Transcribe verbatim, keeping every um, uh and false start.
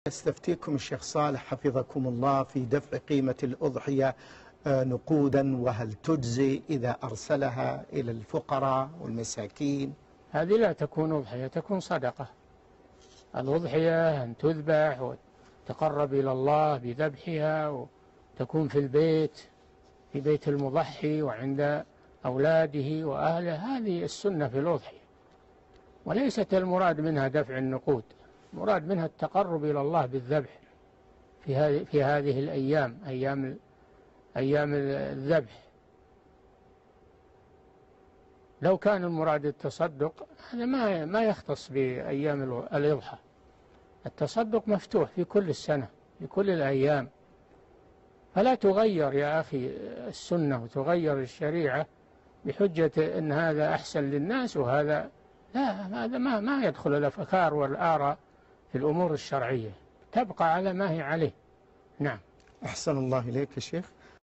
استفتيكم الشيخ صالح حفظكم الله في دفع قيمة الأضحية نقودا، وهل تجزي إذا أرسلها إلى الفقراء والمساكين؟ هذه لا تكون أضحية، تكون صدقة. الأضحية أن تذبح وتقرب إلى الله بذبحها، وتكون في البيت، في بيت المضحي وعند أولاده وأهله. هذه السنة في الأضحية، وليست المراد منها دفع النقود، المراد منها التقرب إلى الله بالذبح في هذه في هذه الأيام، أيام أيام الذبح. لو كان المراد التصدق هذا ما ما يختص بأيام الإضحى. التصدق مفتوح في كل السنة، في كل الأيام، فلا تغير يا أخي السنة وتغير الشريعة بحجة أن هذا أحسن للناس وهذا لا. هذا ما ما يدخل الأفكار والآراء في الأمور الشرعية، تبقى على ما هي عليه. نعم. أحسن الله إليك يا شيخ.